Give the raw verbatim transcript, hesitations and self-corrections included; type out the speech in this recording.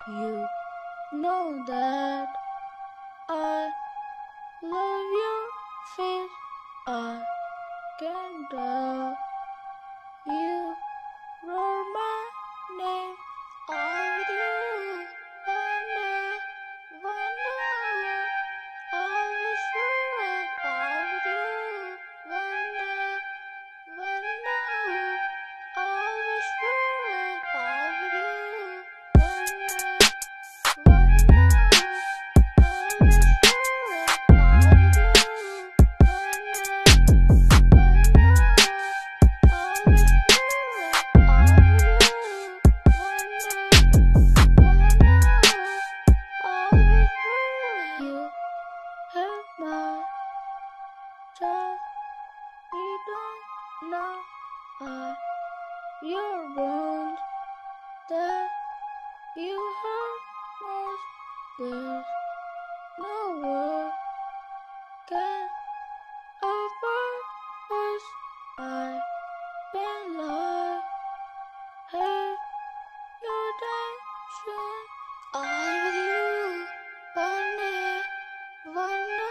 You know that I love your face. I can tell you wrote my name on you. One day, one day, always you and all with you. One day, one day, always you and all with you. One day, one day, always you and all with you. One day, one day, always you and all with you. One day, one day, always you. You have my trust. You don't know I your wounds that you hurt most. There's no word can offer us. I've been like hey, your attention. All with you, one day, one day.